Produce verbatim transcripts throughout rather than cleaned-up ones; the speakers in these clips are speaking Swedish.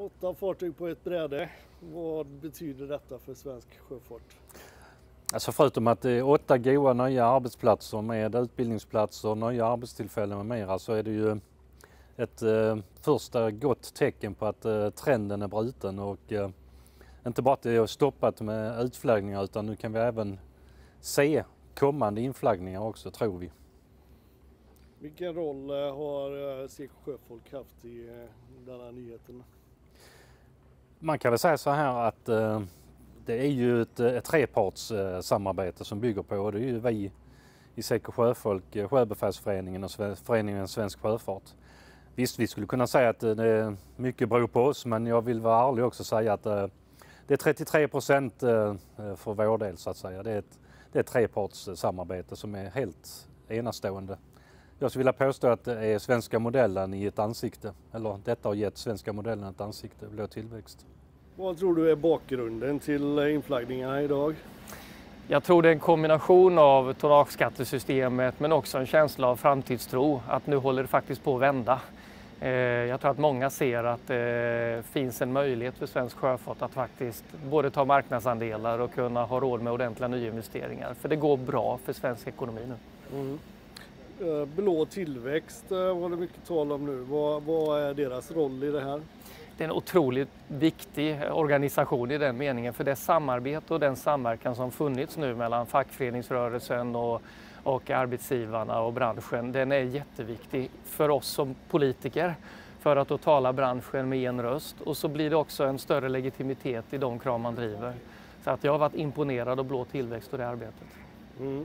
Åtta fartyg på ett bräde. Vad betyder detta för svensk sjöfart? Alltså förutom att det är åtta goda nya arbetsplatser med utbildningsplatser, nya arbetstillfällen med mera, så är det ju ett eh, första gott tecken på att eh, trenden är bruten och eh, inte bara att det är stoppat med utflaggningar, utan nu kan vi även se kommande inflaggningar också, tror vi. Vilken roll har C K Sjöfolk haft i denna nyheten? Man kan väl säga så här att eh, det är ju ett, ett trepartssamarbete som bygger på, och det är ju vi i C K Sjöfolk, Sjöbefälsföreningen och Föreningen Svensk Sjöfart. Visst, vi skulle kunna säga att det är mycket beror på oss, men jag vill vara ärlig också och säga att eh, det är trettiotre procent eh, för vår del, så att säga. Det är ett, det är ett trepartssamarbete som är helt enastående. Jag skulle vilja påstå att det är svenska modellen i ett ansikte, eller detta har gett svenska modellen ett ansikte, Blå tillväxt. Vad tror du är bakgrunden till inflaggningarna idag? Jag tror det är en kombination av tonnageskattesystemet men också en känsla av framtidstro, att nu håller det faktiskt på att vända. Jag tror att många ser att det finns en möjlighet för svensk sjöfart att faktiskt både ta marknadsandelar och kunna ha råd med ordentliga nyinvesteringar. För det går bra för svensk ekonomi nu. Mm. Blå tillväxt var det mycket tal om nu. Vad, vad är deras roll i det här? Det är en otroligt viktig organisation i den meningen, för det samarbete och den samverkan som funnits nu mellan fackföreningsrörelsen och, och arbetsgivarna och branschen, den är jätteviktig för oss som politiker för att då tala branschen med en röst, och så blir det också en större legitimitet i de krav man driver. Så att jag har varit imponerad av Blå tillväxt och det arbetet. Mm.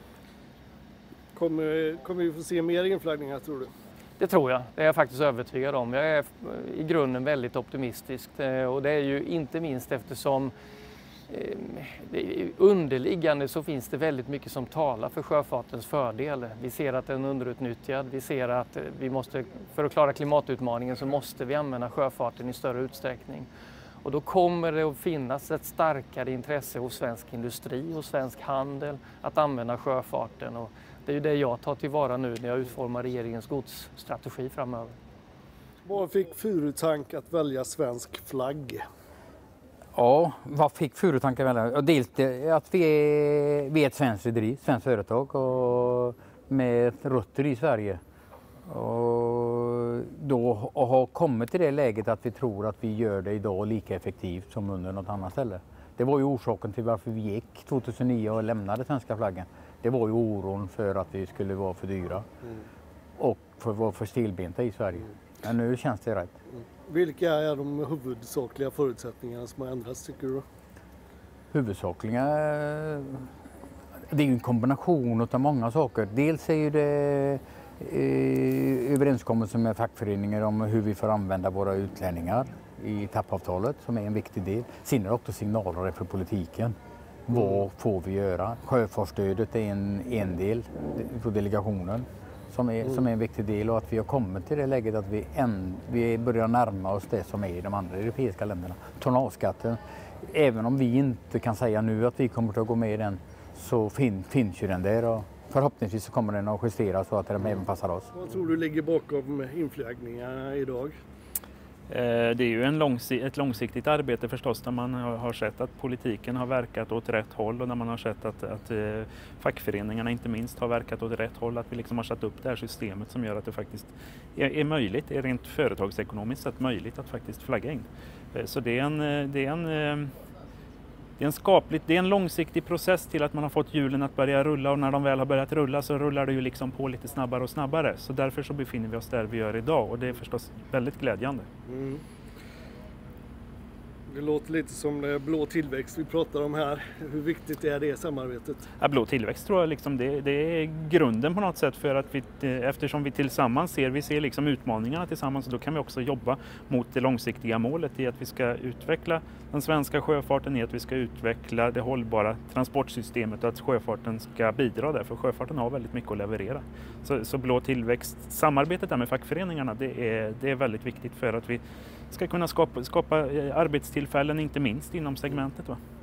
Kommer, kommer vi få se mer inflaggningar, tror du? Det tror jag, det är jag faktiskt övertygad om. Jag är i grunden väldigt optimistisk, och det är ju inte minst eftersom underliggande så finns det väldigt mycket som talar för sjöfartens fördel. Vi ser att den är underutnyttjad, vi ser att vi måste, för att klara klimatutmaningen så måste vi använda sjöfarten i större utsträckning. Och då kommer det att finnas ett starkare intresse hos svensk industri och svensk handel att använda sjöfarten. Och det är ju det jag tar tillvara nu när jag utformar regeringens godsstrategi framöver. Vad fick Furutank att välja svensk flagg? Ja, vad fick Furutank att välja? Dels att vi är, vi är ett svenskt rederi, svenskt företag och med rötter i Sverige. Och då och har kommit till det läget att vi tror att vi gör det idag lika effektivt som under något annat ställe. Det var ju orsaken till varför vi gick tjugohundranio och lämnade svenska flaggen. Det var ju oron för att vi skulle vara för dyra mm. och för att vara för stelbenta i Sverige. Mm. Men nu känns det rätt. Mm. Vilka är de huvudsakliga förutsättningarna som har ändrats, tycker du? Huvudsakliga? Det är ju en kombination av många saker. Dels är ju det eh, överenskommelser med fackföreningar om hur vi får använda våra utlänningar i tappavtalet, som är en viktig del. Sen är det också signaler för politiken. Mm. Vad får vi göra? Sjöfartsstödet är en, en del på delegationen som är, mm. som är en viktig del, och att vi har kommit till det läget att vi, en, vi börjar närma oss det som är i de andra europeiska länderna. Tonnageskatten, även om vi inte kan säga nu att vi kommer att gå med i den, så fin, finns ju den där, och förhoppningsvis så kommer den att justeras så att den mm. även passar oss. Vad tror du ligger bakom inflaggningarna idag? Det är ju en långsi- ett långsiktigt arbete förstås, där man har sett att politiken har verkat åt rätt håll, och när man har sett att, att fackföreningarna inte minst har verkat åt rätt håll, att vi liksom har satt upp det här systemet som gör att det faktiskt är, är möjligt, är rent företagsekonomiskt sett möjligt att faktiskt flagga in. Så det är en, det är en Det är en skapligt, det är en långsiktig process till att man har fått hjulen att börja rulla, och när de väl har börjat rulla så rullar det ju liksom på lite snabbare och snabbare. Så därför så befinner vi oss där vi gör idag, och det är förstås väldigt glädjande. Mm. Det låter lite som det blå tillväxt vi pratar om här. Hur viktigt är det samarbetet? Ja, blå tillväxt tror jag liksom det, det är grunden på något sätt, för att vi, eftersom vi tillsammans ser, vi ser liksom utmaningarna tillsammans, och då kan vi också jobba mot det långsiktiga målet i att vi ska utveckla den svenska sjöfarten, i att vi ska utveckla det hållbara transportsystemet, och att sjöfarten ska bidra där, för sjöfarten har väldigt mycket att leverera. Så, så blå tillväxt, samarbetet där med fackföreningarna, det är, det är väldigt viktigt för att vi ska kunna skapa, skapa arbetstillfällen, inte minst inom segmentet, va?